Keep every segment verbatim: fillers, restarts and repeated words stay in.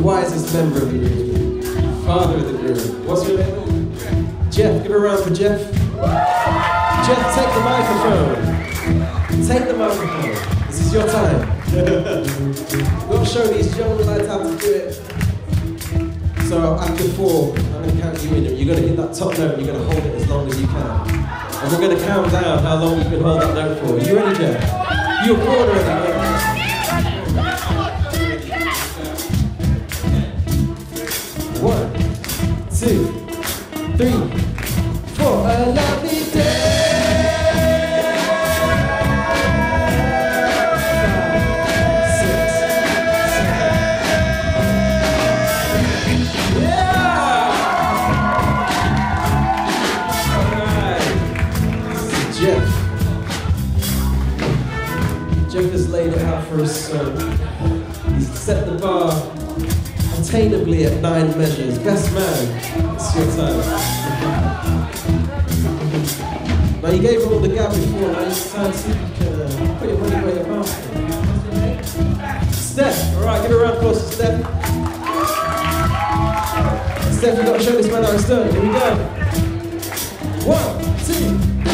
wisest member of the groom, father of the groom. What's your name? Jeff. Give a round for Jeff. Jeff, take the microphone. Take the microphone. This is your time. We'll show these young lads how to do it. So after four, I'm going to count you in. You're going to hit that top note and you're going to hold it as long as you can. And we're going to count down how long you can hold that note for. Are you ready, Jeff? You're bored already. One, two, three, four. A lovely day. Jeff. Jeff has laid it out for us, so he's set the bar attainably at nine measures. Best man, it's your time. Now you gave him all the gab before, now it's time to see if you can uh, put your money where your mouth is. Steph, alright, give a round of applause to Steph. Steph, you've got to show this man how it's done. Here we go. One, two.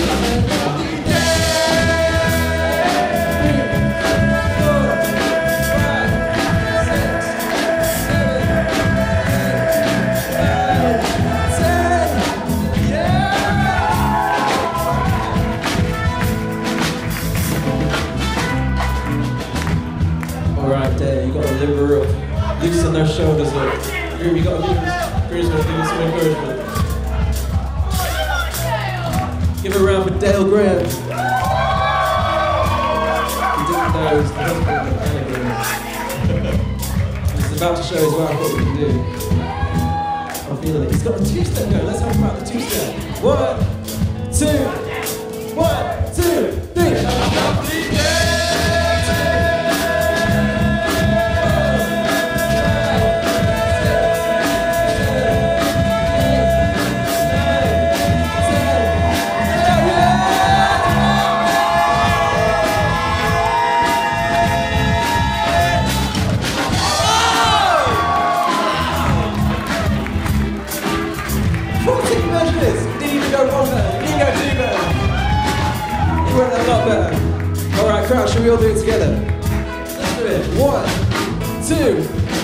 Alright, Dale, you got to limber up. Loosen their shoulders up. Groom, you got to give us, Groom's going to give us some encouragement. Give a round for Dale Graham. He didn't know he was the husband of Man and Groom. He's about to show his wife what we can do. I'm feeling it. He's got a two-step going. Let's have him out the two-step. One, two, one, two, three. fourteen measures! You didn't even go one better, you didn't go two better. You went a lot better. Alright, crowd, should we all do it together? Let's do it. One, two,